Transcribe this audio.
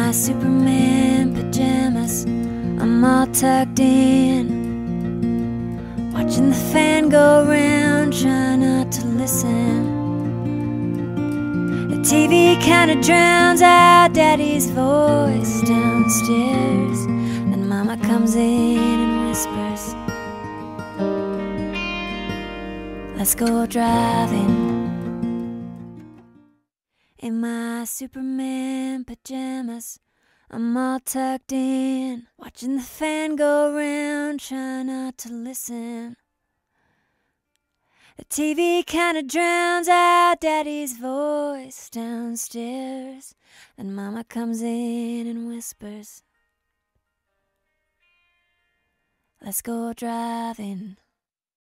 my Superman pajamas, I'm all tucked in, watching the fan go round, trying not to listen. The TV kinda drowns out Daddy's voice downstairs. Then Mama comes in and whispers, let's go driving. In my Superman pajamas, I'm all tucked in, watching the fan go round, trying not to listen. The TV kinda drowns out Daddy's voice downstairs. Then Mama comes in and whispers, let's go driving.